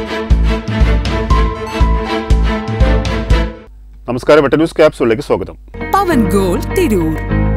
നമസ്കാരം, വെട്ട ന്യൂസ് ക്യാപ്സൂളിലേക്ക് സ്വാഗതം. പവൻ ഗോൾ തിരൂർ.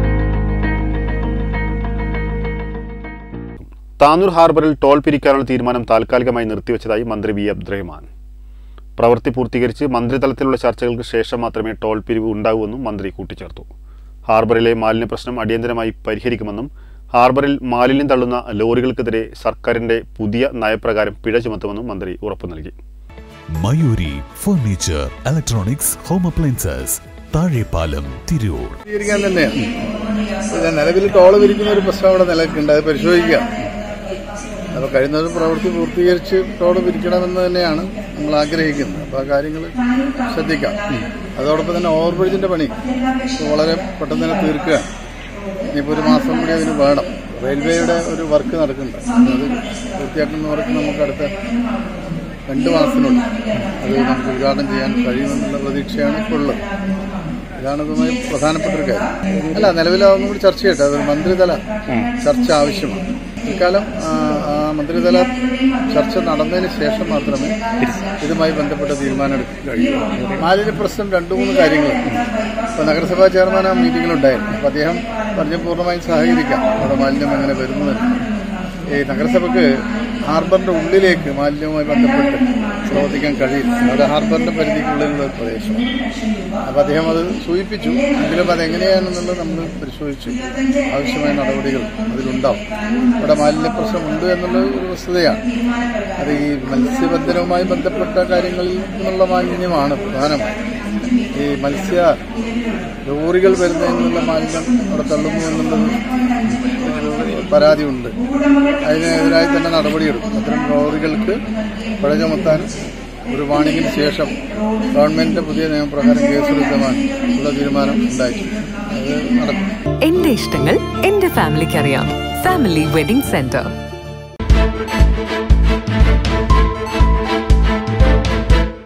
താനൂർ ഹാർബറിൽ ടോൾ പിരിക്കാനുള്ള തീരുമാനം താൽക്കാലികമായി നിർത്തിവെച്ചതായി മന്ത്രി വി അബ്ദുറഹ്മാൻ. പ്രവൃത്തി പൂർത്തീകരിച്ച് മന്ത്രിതലത്തിലുള്ള ചർച്ചകൾക്ക് ശേഷം മാത്രമേ ടോൾ പിരിവ് ഉണ്ടാകൂവെന്നും മന്ത്രി കൂട്ടിച്ചേർത്തു. ഹാർബറിലെ മാലിന്യ പ്രശ്നം അടിയന്തരമായി പരിഹരിക്കുമെന്നും ഹാർബറിൽ മാലിന്യം തള്ളുന്ന ലോറികൾക്കെതിരെ സർക്കാരിന്റെ പുതിയ നയപ്രകാരം പിഴ ചുമത്തുമെന്നും മന്ത്രി ഉറപ്പു നൽകി. Mayuri furniture, electronics, home appliances, Thazhepalam, Tirur. നിലവിൽ ടോള് പിരിക്കുന്ന ഒരു പ്രശ്നം അവിടെ നിലനിൽക്കുന്നുണ്ട്. അത് പരിശോധിക്കാം. അപ്പോൾ കഴിയുന്നതും പ്രവൃത്തി പൂർത്തീകരിച്ച് ടോള് പിരിക്കണമെന്ന് തന്നെയാണ് നമ്മൾ ആഗ്രഹിക്കുന്നത്. അപ്പോൾ ആ കാര്യങ്ങൾ ശ്രദ്ധിക്കാം. അതോടൊപ്പം തന്നെ ഓവർബ്രിഡ്ജിന്റെ പണി വളരെ പെട്ടെന്ന് തന്നെ തീർക്കുക. ഇനിയിപ്പോൾ ഒരു മാസം കൂടി അതിന് വേണം. റെയിൽവേയുടെ ഒരു വർക്ക് നടക്കുന്നുണ്ട്. അത് പൂർത്തിയാക്കുന്ന വർക്ക് നമുക്ക് അടുത്ത 2 മാസത്തിനുള്ളിൽ അത് നമുക്ക് ഉദ്ഘാടനം ചെയ്യാൻ കഴിയുമെന്നുള്ള പ്രതീക്ഷയാണ് ഇപ്പോൾ ഉള്ളത്. ഇതാണ് ഇതുമായി പ്രധാനപ്പെട്ട ഒരു കാര്യം. അല്ല, നിലവിലാവുന്ന കൂടി ചർച്ച ചെയ്യട്ടെ. അത് മന്ത്രിതല ചർച്ച ആവശ്യമാണ്. ഇക്കാലം മന്ത്രിതല ചർച്ച നടന്നതിന് ശേഷം മാത്രമേ ഇതുമായി ബന്ധപ്പെട്ട തീരുമാനം എടുക്കാൻ കഴിയൂ. മാലിന്യ പ്രശ്നം 2-3 കാര്യങ്ങളുണ്ട്. ഇപ്പോൾ നഗരസഭാ ചെയർമാൻ ആ മീറ്റിങ്ങിലുണ്ടായിരുന്നു. അപ്പോൾ അദ്ദേഹം പറഞ്ഞ പൂർണ്ണമായും സഹകരിക്കാം. അവിടെ മാലിന്യം എങ്ങനെ വരുന്നത്. ഈ നഗരസഭയ്ക്ക് ഹാർബറിന്റെ ഉള്ളിലേക്ക് മാലിന്യവുമായി ബന്ധപ്പെട്ട് പ്രവർത്തിക്കാൻ കഴിയില്ല. അത് ഹാർബറിന്റെ പരിധിക്കുള്ളിലുള്ള പ്രദേശം. അപ്പോൾ അദ്ദേഹം അത് സൂചിപ്പിച്ചു. എങ്കിലും അതെങ്ങനെയാണെന്നുള്ളത് നമ്മൾ പരിശോധിച്ചു. ആവശ്യമായ നടപടികൾ അതിലുണ്ടാവും. ഇവിടെ മാലിന്യ പ്രശ്നമുണ്ട് എന്നുള്ള ഒരു വസ്തുതയാണ്. അത് ഈ മത്സ്യബന്ധനവുമായി ബന്ധപ്പെട്ട കാര്യങ്ങളിൽ നിന്നുള്ള മാലിന്യമാണ് പ്രധാനമായും. ഈ മത്സ്യ ലോറികൾ വരുന്നതിൽ നിന്നുള്ള മാലിന്യം അവിടെ തള്ളുന്നു എന്നുള്ളത് പരാതിയുണ്ട്. അതിനെതിരായി തന്നെ നടപടിയെടുക്കും. അത്തരം ലോറികൾക്ക് പിഴ ചുമത്താനും ഒരു വാണിങ്ങിന് ശേഷം ഗവൺമെന്റിന്റെ പുതിയ നിയമപ്രകാരം കേസെടുക്കുവാൻ ഉള്ള തീരുമാനം ഉണ്ടായിട്ടുണ്ട്. അത് നടക്കും. എന്റെ ഇഷ്ടങ്ങൾ എന്റെ ഫാമിലിക്ക് അറിയാം. Family wedding centre.